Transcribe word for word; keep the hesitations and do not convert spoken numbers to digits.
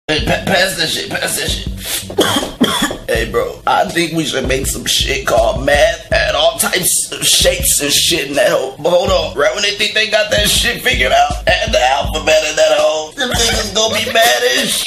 Hey, pa pass that shit, pass that shit. Hey, bro, I think we should make some shit called math and all types of shapes and shit in that hole. But hold on, right when they think they got that shit figured out, add the alphabet in that hole, them niggas gonna be mad as shit.